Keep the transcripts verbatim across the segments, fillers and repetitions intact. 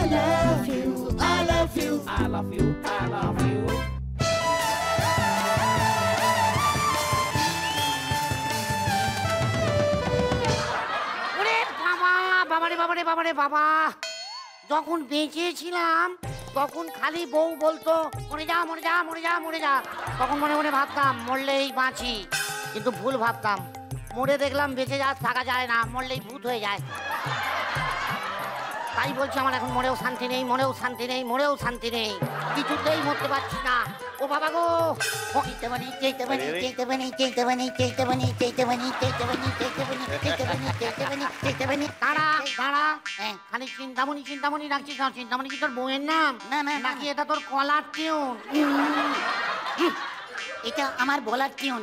love you, I love you, I love you, I love you. ওরে বাবা, বাবারে বাবারে বাবারে বাবা, যখন বেঁচে ছিলাম তখন খালি বউ বলতো মরে যা মরে যা মরে যা মরে যা। তখন মনে মনে ভাবতাম মরলেই বাঁচি, কিন্তু ভুল ভাবতাম। মরে দেখলাম বেঁচে যা থাকা যায় না, মরলেই ভূত হয়ে যায়। তাই বলছি আমার এখন মরেও শান্তি নেই, মরেও শান্তি নেই, মরেও শান্তি নেই, কিছুতেই মরতে পারছি না। ও বাবা গো, চেইতে বানি চেইতে বানি চেইতে বানি চেইতে বানি চেইতে বানি চেইতে বানি চেইতে বানি চেইতে বানি চেইতে বানি চেইতে বানি চেইতে বানি। দাঁড়া দাঁড়া, হ্যাঁ খালি চিন্তামণি চিন্তামণি ডাকছিস না? চিন্তামণি কি তোর বউয়ের নাম? না না, নাকি এটা তোর কলার টিউন? এটা আমার বলার টিউন।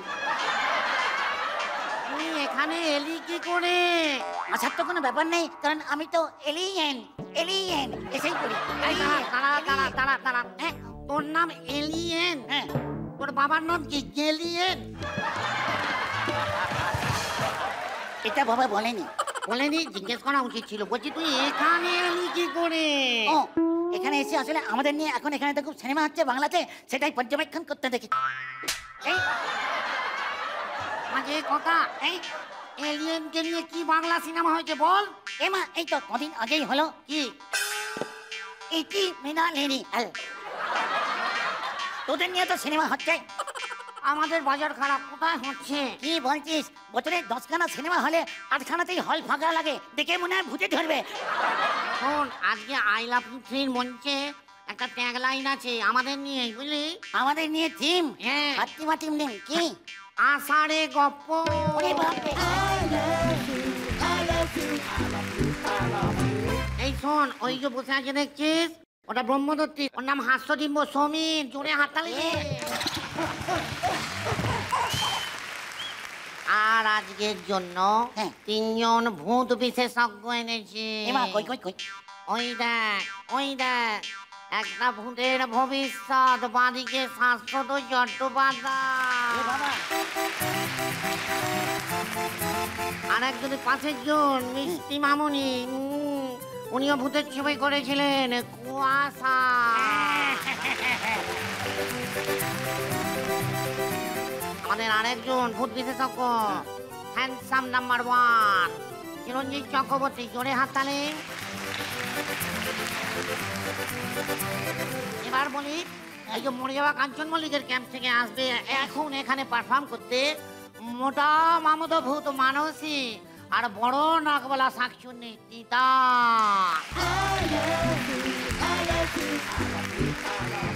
তুই এখানে এলি কি করে? আসার তো কোনো ব্যাপার নেই, কারণ আমি তো এলিয়েন এলিয়েন এসেই করি। এই দাঁড়া দাঁড়া দাঁড়া দাঁড়া দাঁড়া, হ্যাঁ তোর নাম এলিয়েন? হ্যাঁ। তোর বাবার নাম কি গেলিয়েন? এটা বাবা বলেনি। বলেনি? জিজ্ঞেস করা উচিত ছিল। বলছি তুই এখানে এলি কি করে? ও এখানে এসে আসলে আমাদের নিয়ে এখন এখানে তো খুব সিনেমা হচ্ছে বাংলাতে, সেটাই পর্যবেক্ষণ করতে দেখি। এই মাঝে কথা, এই এলিয়েনকে নিয়ে কি বাংলা সিনেমা হয়েছে বল? এমা এই তো কদিন আগেই হলো। কি? ইতি মিনা লেনি আল, তোদের নিয়ে তো সিনেমা হচ্ছে। আমাদের বাজার খারাপ, কোথায় হচ্ছে? কি বলছিস? বছরে দশখানা সিনেমা হলে আটখানাতেই হল ফাঁকা লাগে, দেখে মনে হয় ভূতে ধরবে। শোন, আজকে আই লাভ ইউ থ্রির মঞ্চে একটা ট্যাগ লাইন আছে আমাদের নিয়ে, বুঝলি? আমাদের নিয়ে থিম? হ্যাঁ। হাতিমা টিম নেম কি? আষাঢ়ে গপ্প। ওরে বাপরে। I love you, I love you, I love you, I love you. এই শোন, ওই যে বসে আছে দেখছিস, ওটা ব্রহ্মদত্তি, ওর নাম হাস্যডিম্ব সমীর। জোরে হাততালি দে। আর আজকের জন্য হ্যাঁ। তিনজন ভূত বিশেষজ্ঞ এনেছি। এমা কই কই কই। ওই দেখ ওই দেখ, একটা ভূতের ভবিষ্যৎ, বাঁদিকে শাশ্বত চট্টোপাধ্যায়, বাবা আর একজনের পাশের জন মিষ্টি মামুনি, উম, উনিও ভূতের ছবি করেছিলেন, কুয়াশা। আমাদের আরেকজন ভূত বিশেষজ্ঞ, handsome number one, Chiranjit Chakraborty. জোরে হাততালি। এবার বলি, এই যে মরে যাওয়া কাঞ্চন মল্লিকের ক্যাম্প থেকে আসবে এখন এখানে পারফর্ম করতে মোটা মামুদ ভূত মানসী আর বড় নাকওয়ালা শাকচুন্নি তিতা। I love you, I love you, I love you, I love you.